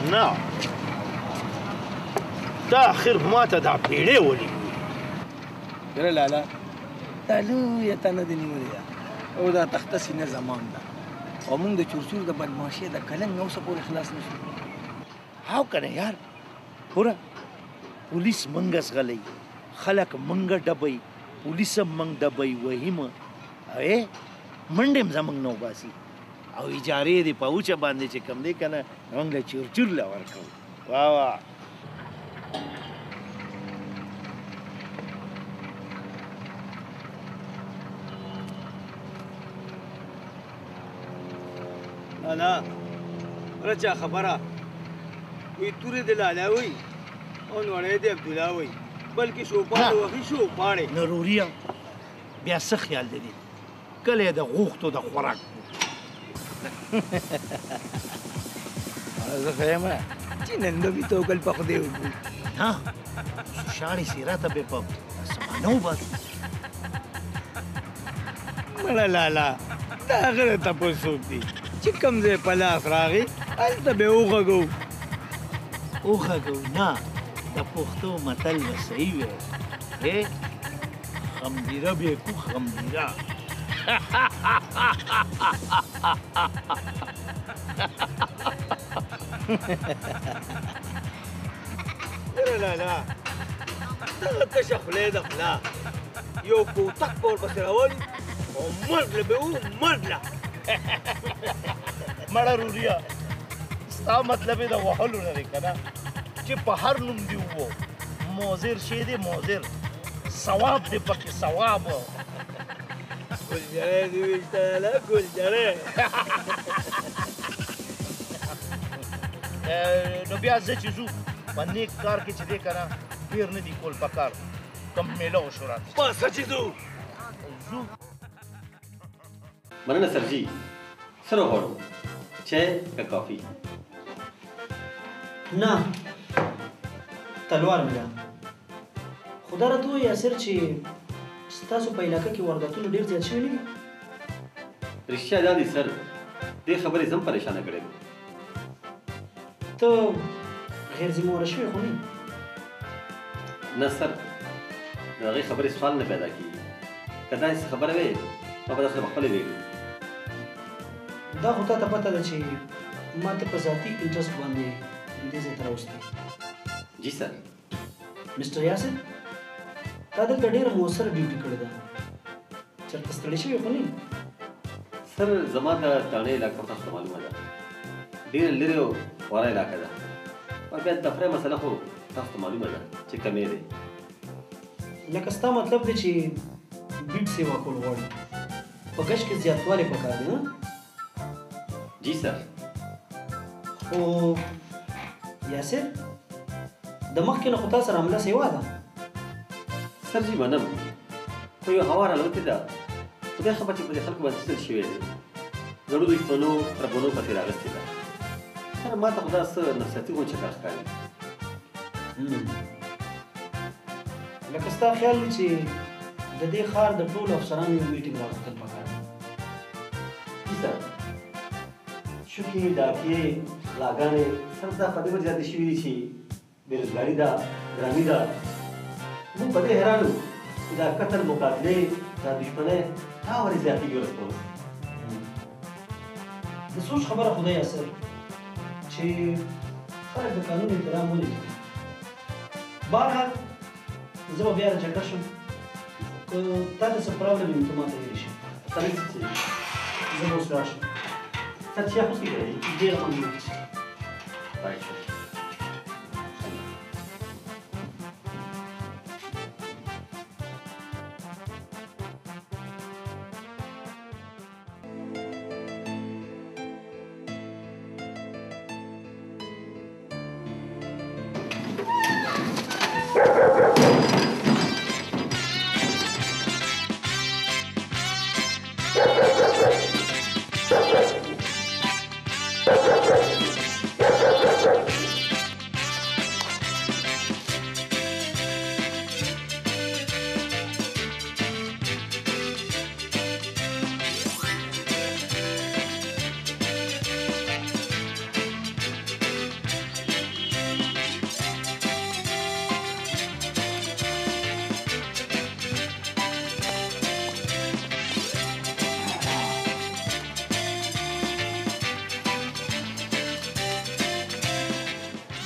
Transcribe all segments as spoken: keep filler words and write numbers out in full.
نه دا اخر ما ته دا پیړې ولي یاره لالا دا لویه تنه دې نیولې ده او دا تخته سینه زمان ده او موږ د چورچور د بدماشۍ د کلنګ نو څه پورې خلاص نه شو هاو کنه یار ګوره پولیس منګه زغلی خلک منګه ډبوي پولیس هم منګ ډبوي وهیمه اے منډې هم زموږ نه وباسي او اجارې دې په اوچه باندې چې کوم دی که نه موږ له چورچور له ورکوو واه واه لالا بله چا خبره وی تورې د لالا وی او نوړی د عبدالله وی بلکې شوپاړې وخي شوپاړې نروریا بیا څه خیال دی کله یې د غوښتو د خوراک زه ښه یم چې نن به مې توکل په خدای وکړو نه شاړې سیرا ته به په سمانه وباسو مړه لالا دا هغه د تپوس څوک دي چې کوم ځای په لاس راغی هلته به وغږو وغږو نه د پښتو متل به صحیح وی خمدیره به کو خمدیره یاره لالا دغه تشه خولۍ د خلا یو کوتک به ورپسې راولي او مرګله به و مرګله مړه روریا ستا مطلب یې د وهلو نه دی که نه چې په هر نوم دې وو موزر شی دی موزر ثواب دی پکې ثواب ګلجری دې ویشته لالا ګلجری نو بیا زه چې ځو په نیک کار کې چې دی که نه ډېر نه دي کول پکار کوم میله وشو راته پاسه چې ځو ځو مننه سرجي څه راغواړو چای که کافي نه تلوار مې ده خو دا راته ووایه یاسر چې ستاسو په علاقه کې وارداتونه ډېر زیات شوي نه دي رښتیا دا دي سر دې خبرې زه هم پریشانه کړی وم ته غیر ذمهواره شوی خو نه نه سر د هغې خبرې سوال نه پیدا کېږي که داسې خبره وې ما به درسره پخپله ویلو دا خو تا ته پته ده چې ما ته په ذاتي انټرسټ باندې دې ځای ته راوستی جی سر مسټر یاسر تا دلته ډېره مؤثره ډیوټي کړې ده چېرته ستړی شوی خو نه سر زما د تاڼې علاقه تاسو ته معلومه ده ډېره لرې او خواره علاقه ده او بیا د تفریح مسله خو تاسو ته معلومه ده چې کمې دی لکه ستا مطلب دی چې بیټ سیوا کول غواړي په ګش کې زیاتوالی پکار دی نه جی سر خو یاسر د مخکې نه خو تا سره عمله سیوا ده سر جی منم خو یو هواره الوتې ده خدای خبر چې په دې خلکو باندې څه شوی دی زړو دښمنو ربونو پسې راغستې ده سر ما ته خو دا څه نفسیاتي غونچه کار ښکاري لکه ستا خیال دی چې د دې ښار د ټولو افسرانو یو میټینګ راغوښتل پکار دی جی سر شوکې ډاکې غلاګانې سر دا په دې وجه زیاتې شوي دي چې بېروزګاري ده ګراني ده موږ په دې حیران یو چې دا قتل مقاتلې دا دښمنۍ دا ولې زیاتېږي ورځ په ورځ د سوچ خبره خو ده یاسر چې خلک د قانون احترام ولې کوي بهرحال زه به بیا راجګړه شم که تا ته څه پرابلم وي نو ته ما ته ویلی شي سره څه چې زه به اوس راشم سر چې هغه څه کوي ډېره مننه بای شو Thank you.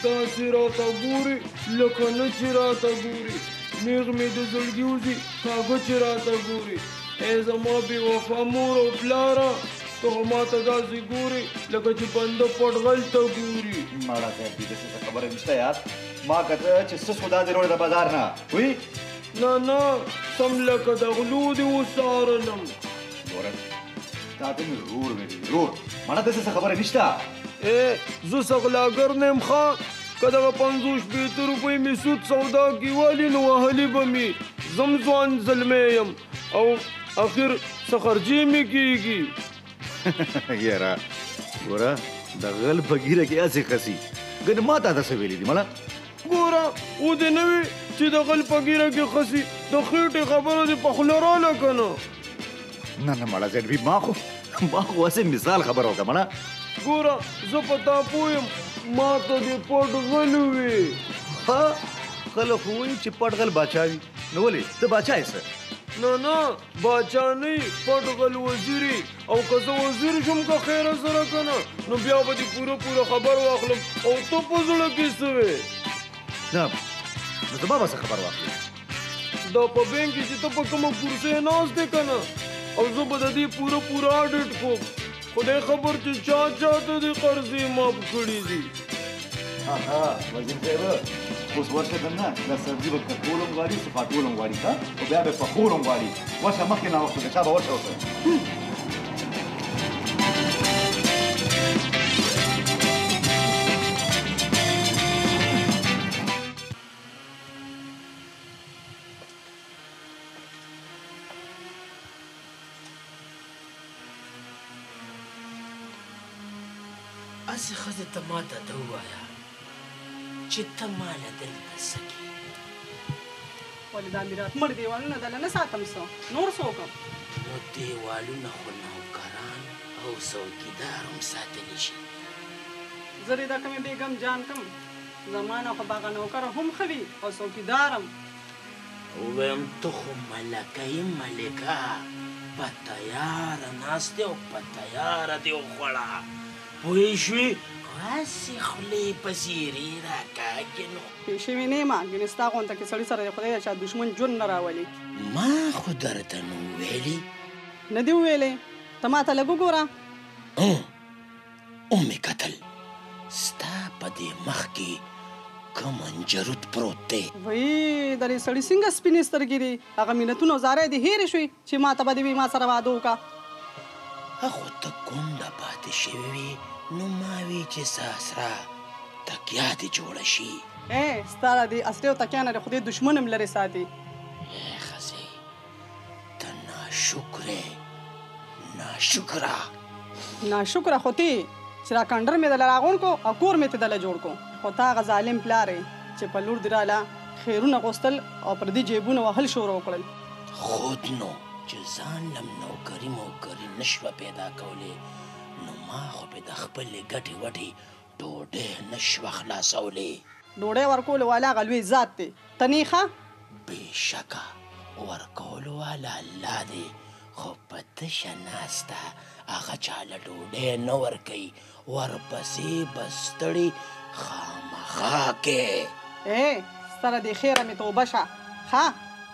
داسې راته ګوري لکه نه چې راته ګوري نیغ مې د زړګي وځي کاږه چې راته ګوري ای زما بې وفا مور او پلاره ته خو ماته داسې ګوري لکه چې بنده پټغل ته ګوري ماړه صاحب دې داسې څه خبره نشته یار ما کته چې څه سودا دې وروړې د بازار نه وي نه نه سم لکه د غلو دې وڅارلم ګوره تا ته مې رور ویلي رور ماړه داسې څه خبره نشته ای زه سغلاګر نه یم ښه که دغه پنځوس شپېته روپۍ مې سود سودا کې والي نو وهلي به مې زم ځوان زلمی یم او اخر څه خرچې مې کېږي یاره ګوره د غل په ګیره کې هسې خسي ګنې ما تا داسې ویلي دي مړه ګوره و دې نه وي چې د غل په ګیره کې خسي د خېټې خبره دې په خوله راله که نه نه نه مړه زیډوي ما خو ما خو هسې مثال خبره وکړه مړه ګوره زه په تا پوه یم ما ته دې پټ غل وې ها خلک خو وایي چې پټ غل باچا وي نو ولې ته باچا یې څه نه نه باچا نه یې پټ غل وزیري او که زه وزیر شم که خیره سره که نه نو بیا به دې پوره پوره خبر واخلم او ته په زړه کې څه وې نه نو زما به څه خبر واخلې دا په بینک کې چې ته په کومه کرسۍ ناست دی که نه او زه به د دې پوره پوره اډیټ کوم خدای خبر چې چا چا ته دې قرضې ماف کړي دي ها ها وزیر صاحب اوس ورشه دننه دا سبزي به کټول هم غواړي صفاټول هم غواړي ښه او بیا به پخول هم غواړي ورشه مخکې ناوخته ده چا به ورشه ورسره هسې ښځې ته ما ته ده ووایه چې ته ماله دلته څه کې ولې دا میرات مړ دیوالونه دله نه ساتم څه نور څه وکړم نو دیوالونه خو نوکران او څوکیدار هم ساتلی شي زه دې دا کومې بیګم جان کم زما نه خو به هغه نوکره هم ښه وي او څوکیدار هم ووایم ته خو ملکه یې ملکه په تیاره ناست او په تیاره دې وخوړه پوه شوې هسې خولې پسې رې راکاږې نو پېښې مې نه یم ګینې ستا غونته کې سړي سره د خدای د چا دښمن ژوند نه راولي ما خو درته نو ویلي نه دې وویلې ته ما ته لږ وګوره ومې کتل ستا په دې مخ کې کوم انجرود پروت دی وایي د دې سړي څنګه سپینې سترګې دي هغه مینتونه او زارۍ دې هېرې شوې چې ما ته به دې وي ما سره واده وکړه خو ته کونډه پاتې شوې وې نو ما وی چې ساسرا تکیا دې جوړه شي ای ستا د دې اصلي او تکیا نه د خدای دښمن هم لرې ساتي ای ښځې ته ناشکرې ناشکره ناشکره خو تی چې را کنډر مې دله راغونډ کو او کور مې ته دله جوړ کو خو تا هغه ظالم پلار یې چې په لور دې راله خیرونه غوښتل او پر دې جیبونه وهل شروع وکړل خود نو چې ځان لم نوکري موکري نشوه پیدا کولی نو ما خو به د خپلې ګټې وټې ډوډۍ نشوه خلاصولی ډوډۍ ورکولو والا هغه لوی ذات دی ته نیخه بېشکه ورکولو والا الله دی خو په تشه ناسته هغه چاله ډوډۍ نه ورکوي ورپسې به ستړي خامخا کې ای سره دې خیره مې توبه شه ښه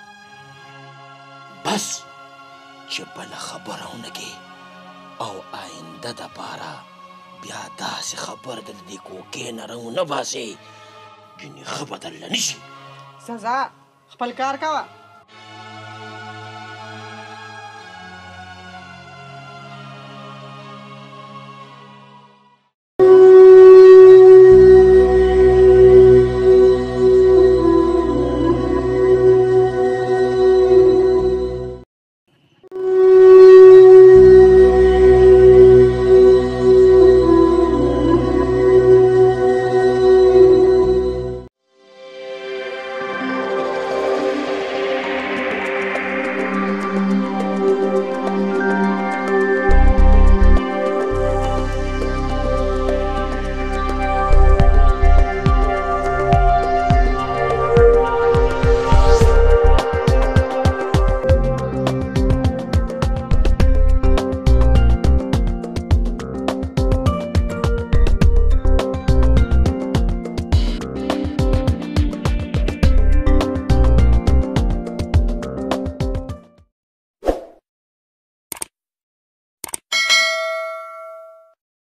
بس چې بله خبره ونه کې او آینده دپاره بیا داسې خبر د دې کوکې نه راونه باسې ځینې ښه به درله نه شي ځه ځه خپل کار کوه